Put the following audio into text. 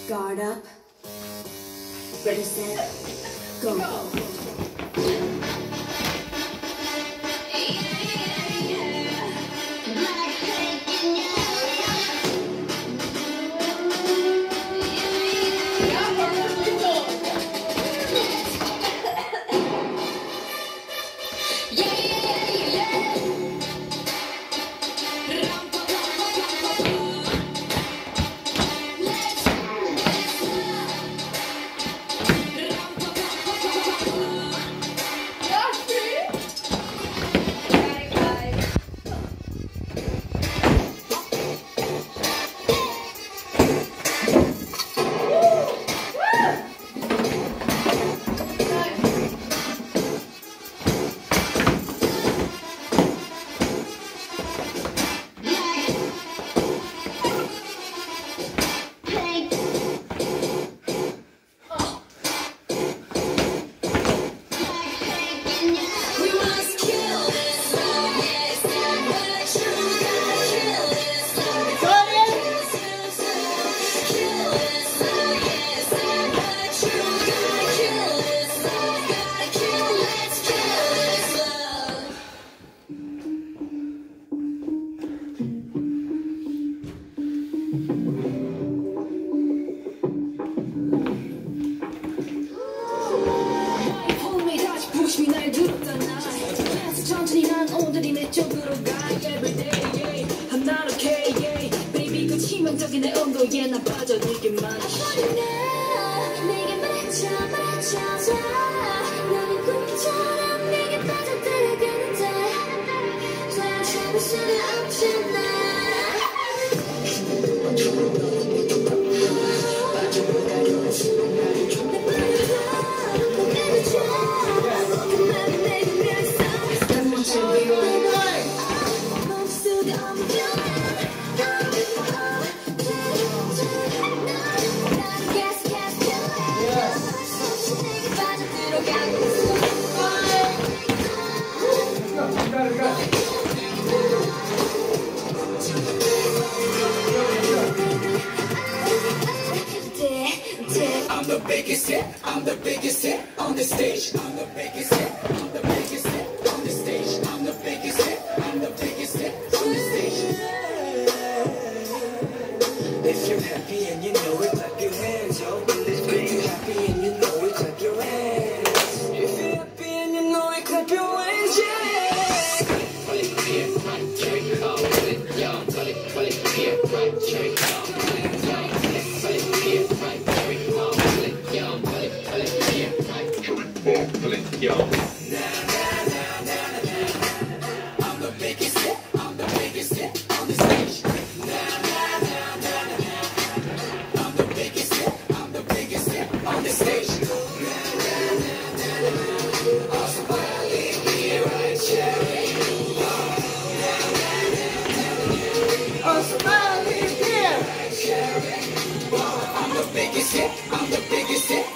Guard up. Ready, set, go. I'm the biggest hit on the stage. I'm the biggest hit. I'm the biggest hit on the stage. I'm the biggest hit. I'm the biggest hit on the stage. If you're happy and you know it, clap your hands, yo. If you're happy and you know it, clap your hands. If you're happy and you know it, clap your hands, yeah. Pull it here, right, cherry, call it, yo. Pull it here, right, cherry, call it, yo. Pull it here, right, cherry, call it, yo. Pull it here, right, cherry, pull it, yo. I'm the biggest hit. I'm the biggest hit on the stage. I'm the biggest hit. I'm the biggest hit on the stage. Oh, somebody here, right, cherry. Oh, somebody here, right, cherry. I'm the biggest hit. I'm the biggest hit.